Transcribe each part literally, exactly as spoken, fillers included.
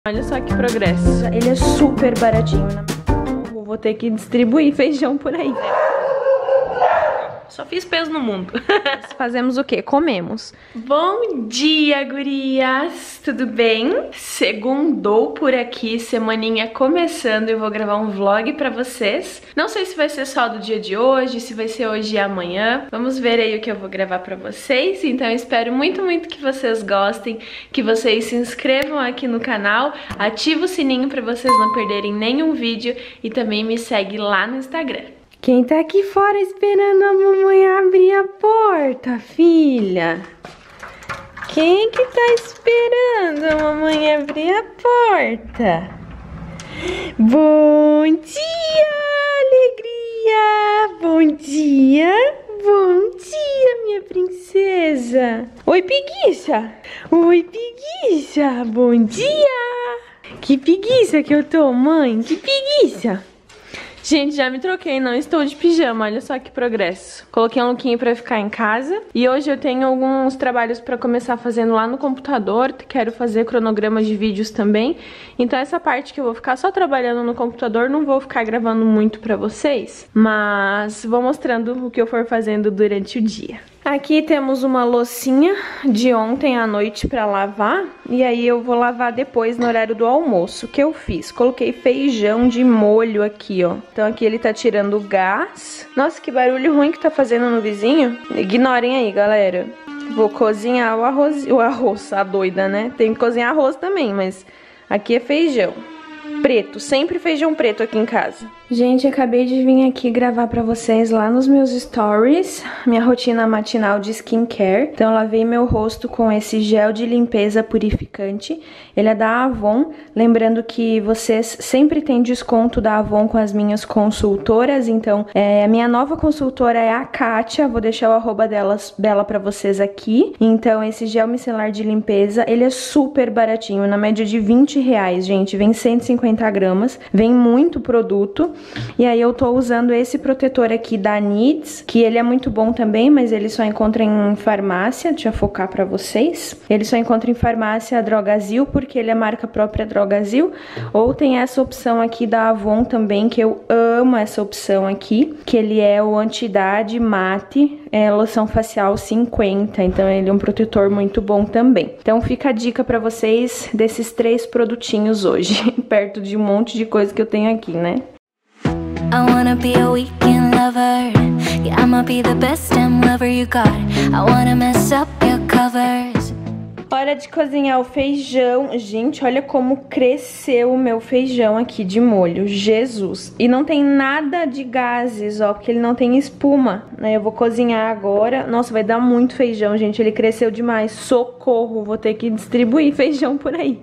Olha só que progresso. Ele é super baratinho, né? Vou ter que distribuir feijão por aí. Só fiz peso no mundo. Fazemos o quê? Comemos. Bom dia, gurias! Tudo bem? Segundou por aqui, semaninha começando. Eu vou gravar um vlog pra vocês. Não sei se vai ser só do dia de hoje, se vai ser hoje e amanhã. Vamos ver aí o que eu vou gravar pra vocês. Então eu espero muito, muito que vocês gostem, que vocês se inscrevam aqui no canal, ativa o sininho pra vocês não perderem nenhum vídeo e também me segue lá no Instagram. Quem tá aqui fora esperando a mamãe abrir a porta, filha? Quem que tá esperando a mamãe abrir a porta? Bom dia, alegria! Bom dia, bom dia, minha princesa! Oi, preguiça! Oi, preguiça! Bom dia! Que preguiça que eu tô, mãe! Que preguiça! Gente, já me troquei, não estou de pijama, olha só que progresso. Coloquei um lookinho pra ficar em casa e hoje eu tenho alguns trabalhos pra começar fazendo lá no computador. Quero fazer cronogramas de vídeos também. Então essa parte que eu vou ficar só trabalhando no computador, não vou ficar gravando muito pra vocês, mas vou mostrando o que eu for fazendo durante o dia. Aqui temos uma loucinha de ontem à noite pra lavar. E aí eu vou lavar depois no horário do almoço. O que eu fiz? Coloquei feijão de molho aqui, ó. Então aqui ele tá tirando o gás. Nossa, que barulho ruim que tá fazendo no vizinho. Ignorem aí, galera. Vou cozinhar o arroz. O arroz, a doida, né? Tem que cozinhar arroz também, mas aqui é feijão preto, sempre feijão preto aqui em casa. Gente, acabei de vir aqui gravar pra vocês lá nos meus stories, minha rotina matinal de skincare. Então eu lavei meu rosto com esse gel de limpeza purificante. Ele é da Avon, lembrando que vocês sempre têm desconto da Avon com as minhas consultoras. Então é, a minha nova consultora é a Kátia, vou deixar o arroba delas, dela pra vocês aqui. Então esse gel micelar de limpeza, ele é super baratinho, na média de vinte reais, gente. Vem cento e cinquenta gramas, vem muito produto. E aí eu tô usando esse protetor aqui da Needs, que ele é muito bom também, mas ele só encontra em farmácia. Deixa eu focar pra vocês. Ele só encontra em farmácia Drogazil, porque ele é marca própria Drogazil. Ou tem essa opção aqui da Avon também, que eu amo essa opção aqui, que ele é o Anti-Idade Mate, é loção facial cinquenta, então ele é um protetor muito bom também. Então fica a dica pra vocês desses três produtinhos hoje, perto de um monte de coisa que eu tenho aqui, né? I wanna be a weekend lover. Yeah, I'ma be the best damn lover you got. I wanna mess up your covers. Hora de cozinhar o feijão. Gente, olha como cresceu o meu feijão aqui de molho. Jesus! E não tem nada de gases, ó, porque ele não tem espuma, né? Eu vou cozinhar agora. Nossa, vai dar muito feijão, gente. Ele cresceu demais. Socorro! Vou ter que distribuir feijão por aí.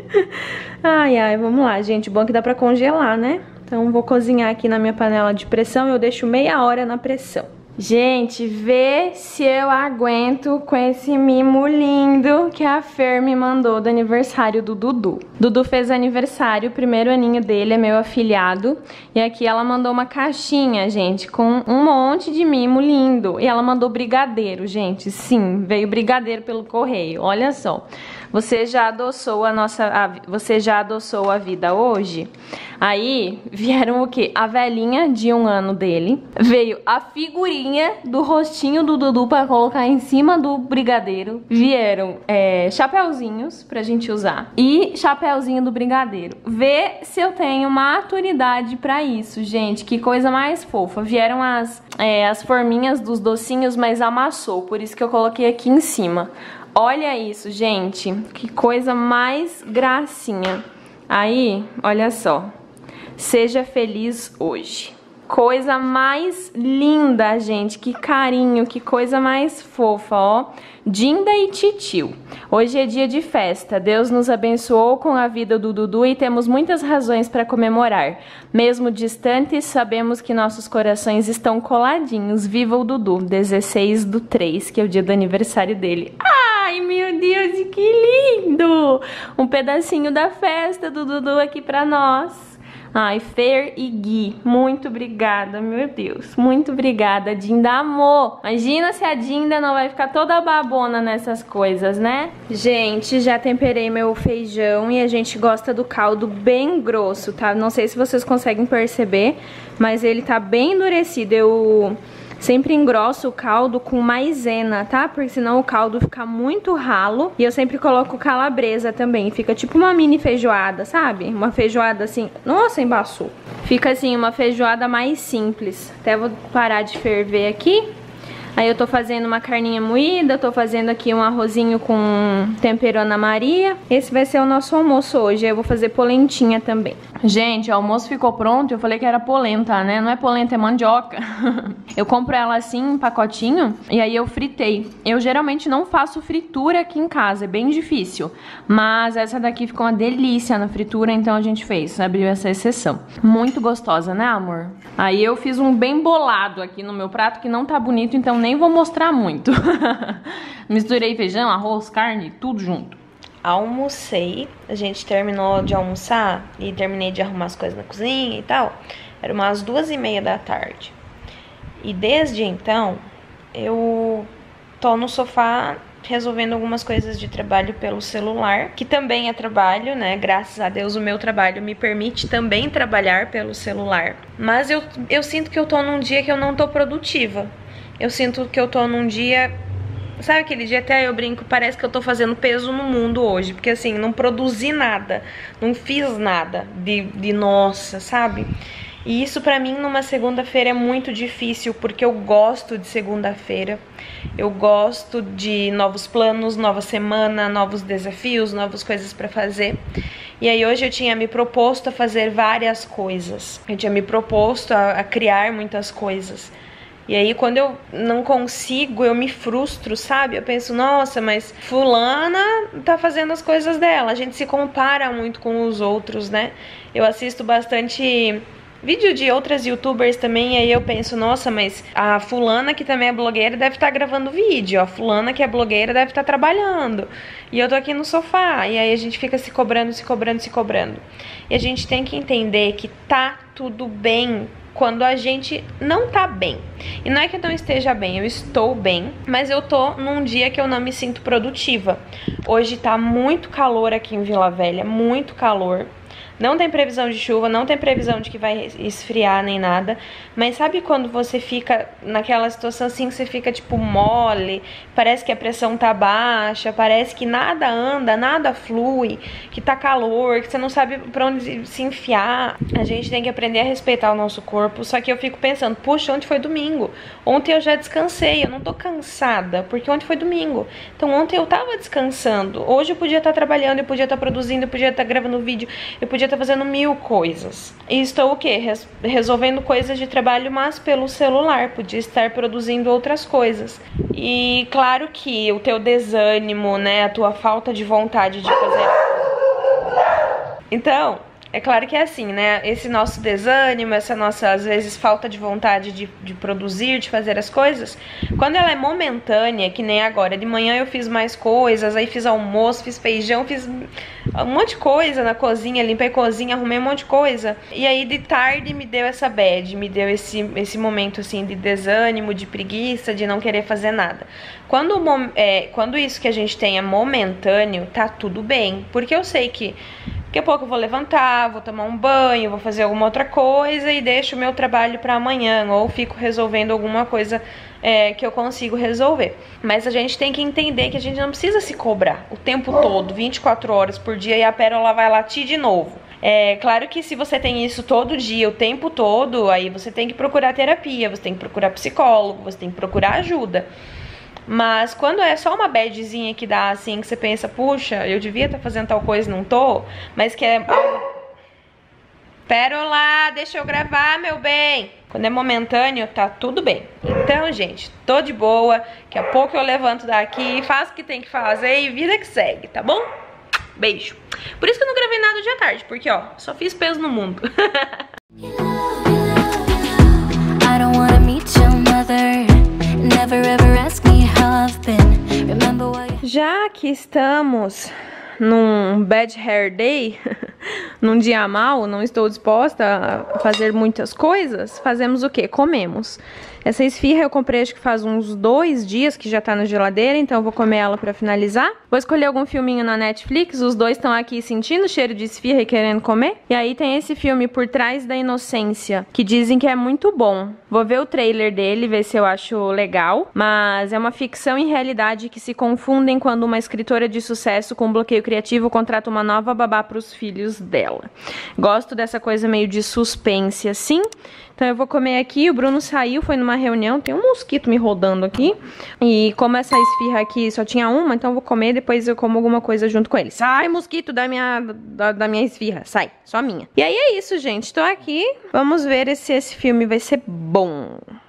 Ai, ai, vamos lá, gente. Bom que dá pra congelar, né? Então vou cozinhar aqui na minha panela de pressão. Eu deixo meia hora na pressão. Gente, vê se eu aguento com esse mimo lindo que a Fer me mandou do aniversário do Dudu. Dudu fez aniversário, o primeiro aninho dele, é meu afilhado. E aqui ela mandou uma caixinha, gente, com um monte de mimo lindo. E ela mandou brigadeiro, gente. Sim, veio brigadeiro pelo correio, olha só. Você já adoçou a nossa, a, você já adoçou a vida hoje? Aí vieram o quê? A velhinha de um ano dele. Veio a figurinha do rostinho do Dudu pra colocar em cima do brigadeiro. Vieram é, chapeuzinhos pra gente usar. E chapeuzinho do brigadeiro. Vê se eu tenho maturidade pra isso, gente. Que coisa mais fofa. Vieram as, é, as forminhas dos docinhos, mas amassou. Por isso que eu coloquei aqui em cima. Olha isso, gente, que coisa mais gracinha. Aí, olha só, seja feliz hoje. Coisa mais linda, gente, que carinho, que coisa mais fofa, ó. Dinda e Titio. Hoje é dia de festa, Deus nos abençoou com a vida do Dudu e temos muitas razões para comemorar. Mesmo distantes, sabemos que nossos corações estão coladinhos. Viva o Dudu, dezesseis do três, que é o dia do aniversário dele. Ai, meu Deus, que lindo! Um pedacinho da festa do Dudu aqui pra nós. Ai, Fer e Gui, muito obrigada, meu Deus. Muito obrigada, Dinda, amor. Imagina se a Dinda não vai ficar toda babona nessas coisas, né? Gente, já temperei meu feijão e a gente gosta do caldo bem grosso, tá? Não sei se vocês conseguem perceber, mas ele tá bem endurecido. Eu sempre engrosso o caldo com maisena, tá? Porque senão o caldo fica muito ralo. E eu sempre coloco calabresa também. Fica tipo uma mini feijoada, sabe? Uma feijoada assim... Nossa, embaçou. Fica assim, uma feijoada mais simples. Até vou parar de ferver aqui. Aí eu tô fazendo uma carninha moída, tô fazendo aqui um arrozinho com tempero Ana Maria. Esse vai ser o nosso almoço hoje. Eu vou fazer polentinha também. Gente, o almoço ficou pronto. Eu falei que era polenta, né? Não é polenta, é mandioca. Eu compro ela assim, em pacotinho, e aí eu fritei. Eu geralmente não faço fritura aqui em casa, é bem difícil. Mas essa daqui ficou uma delícia na fritura, então a gente fez, abriu essa exceção. Muito gostosa, né, amor? Aí eu fiz um bem bolado aqui no meu prato, que não tá bonito, então nem vou mostrar muito. Misturei feijão, arroz, carne, tudo junto. Almocei, a gente terminou de almoçar e terminei de arrumar as coisas na cozinha e tal. Era umas duas e meia da tarde. E desde então, eu tô no sofá resolvendo algumas coisas de trabalho pelo celular, que também é trabalho, né? Graças a Deus o meu trabalho me permite também trabalhar pelo celular. Mas eu, eu sinto que eu tô num dia que eu não tô produtiva. Eu sinto que eu tô num dia... Sabe aquele dia, até eu brinco, parece que eu tô fazendo peso no mundo hoje. Porque assim, não produzi nada, não fiz nada de, de nossa, sabe? E isso pra mim numa segunda-feira é muito difícil, porque eu gosto de segunda-feira. Eu gosto de novos planos, nova semana, novos desafios, novas coisas pra fazer. E aí hoje eu tinha me proposto a fazer várias coisas. Eu tinha me proposto a, a criar muitas coisas. E aí quando eu não consigo, eu me frustro, sabe? Eu penso, nossa, mas fulana tá fazendo as coisas dela. A gente se compara muito com os outros, né? Eu assisto bastante vídeo de outras youtubers também, e aí eu penso, nossa, mas a fulana que também é blogueira deve estar gravando vídeo, a fulana que é blogueira deve estar trabalhando. E eu tô aqui no sofá, e aí a gente fica se cobrando, se cobrando, se cobrando. E a gente tem que entender que tá tudo bem quando a gente não tá bem. E não é que eu não esteja bem, eu estou bem, mas eu tô num dia que eu não me sinto produtiva. Hoje tá muito calor aqui em Vila Velha, muito calor. Não tem previsão de chuva, não tem previsão de que vai esfriar nem nada. Mas sabe quando você fica naquela situação assim, que você fica tipo mole, parece que a pressão tá baixa, parece que nada anda, nada flui, que tá calor, que você não sabe pra onde se enfiar. A gente tem que aprender a respeitar o nosso corpo. Só que eu fico pensando, puxa, ontem foi domingo. Ontem eu já descansei, eu não tô cansada, porque ontem foi domingo. Então ontem eu tava descansando. Hoje eu podia estar trabalhando, eu podia estar produzindo, eu podia estar gravando vídeo, eu podia tá fazendo mil coisas. E estou o quê? Res resolvendo coisas de trabalho, mas pelo celular. Podia estar produzindo outras coisas. E claro que o teu desânimo, né? A tua falta de vontade de fazer... Então... É claro que é assim, né? Esse nosso desânimo, essa nossa, às vezes, falta de vontade de, de produzir, de fazer as coisas, quando ela é momentânea, que nem agora, de manhã eu fiz mais coisas, aí fiz almoço, fiz feijão, fiz um monte de coisa na cozinha, limpei a cozinha, arrumei um monte de coisa. E aí de tarde me deu essa bad, me deu esse, esse momento assim de desânimo, de preguiça, de não querer fazer nada. Quando, é, quando isso que a gente tem é momentâneo, tá tudo bem, porque eu sei que daqui a pouco eu vou levantar, vou tomar um banho, vou fazer alguma outra coisa e deixo o meu trabalho para amanhã, ou fico resolvendo alguma coisa é, que eu consigo resolver. Mas a gente tem que entender que a gente não precisa se cobrar o tempo todo, vinte e quatro horas por dia, e a pérola vai latir de novo. É claro que se você tem isso todo dia, o tempo todo, aí você tem que procurar terapia, você tem que procurar psicólogo, você tem que procurar ajuda. Mas quando é só uma badzinha que dá assim, que você pensa, puxa, eu devia estar fazendo tal coisa e não tô, mas que é algo... Pérola, deixa eu gravar, meu bem. Quando é momentâneo, tá tudo bem. Então, gente, tô de boa, daqui a pouco eu levanto daqui, faço o que tem que fazer e vida que segue, tá bom? Beijo. Por isso que eu não gravei nada hoje à tarde, porque ó, só fiz peso no mundo. I don't wanna meet your mother. Never ever ask me how I've been. Remember why... Já que estamos num bad hair day, num dia mau, não estou disposta a fazer muitas coisas, fazemos o quê? Comemos. Essa esfirra eu comprei acho que faz uns dois dias que já tá na geladeira, então eu vou comer ela pra finalizar. Vou escolher algum filminho na Netflix, os dois estão aqui sentindo o cheiro de esfirra e querendo comer. E aí tem esse filme Por Trás da Inocência, que dizem que é muito bom. Vou ver o trailer dele, ver se eu acho legal, mas é uma ficção e realidade que se confundem quando uma escritora de sucesso com bloqueio criativo contrata uma nova babá pros filhos dela. Gosto dessa coisa meio de suspense assim. Então eu vou comer aqui, o Bruno saiu, foi numa reunião, tem um mosquito me rodando aqui. E como essa esfirra aqui só tinha uma, então eu vou comer, depois eu como alguma coisa junto com ele. Sai, mosquito, da minha, da, da minha esfirra, sai, só minha. E aí é isso, gente, tô aqui, vamos ver se esse filme vai ser bom.